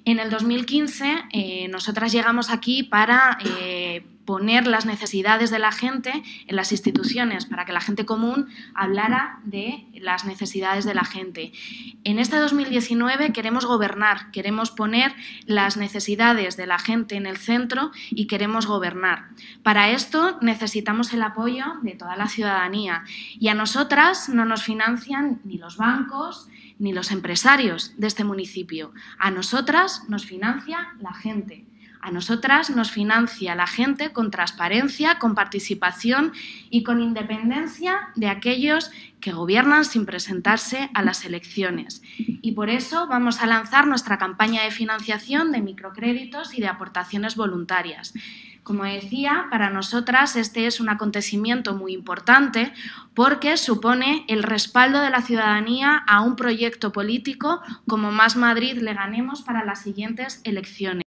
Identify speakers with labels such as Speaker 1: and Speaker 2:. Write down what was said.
Speaker 1: En el 2015 nosotras llegamos aquí para poner las necesidades de la gente en las instituciones, para que la gente común hablara de las necesidades de la gente. En este 2019 queremos gobernar, queremos poner las necesidades de la gente en el centro y queremos gobernar. Para esto necesitamos el apoyo de toda la ciudadanía y a nosotras no nos financian ni los bancos ni los empresarios de este municipio. A nosotras nos financia la gente. A nosotras nos financia la gente con transparencia, con participación y con independencia de aquellos que gobiernan sin presentarse a las elecciones. Y por eso vamos a lanzar nuestra campaña de financiación de microcréditos y de aportaciones voluntarias. Como decía, para nosotras este es un acontecimiento muy importante porque supone el respaldo de la ciudadanía a un proyecto político como Más Madrid le ganemos para las siguientes elecciones.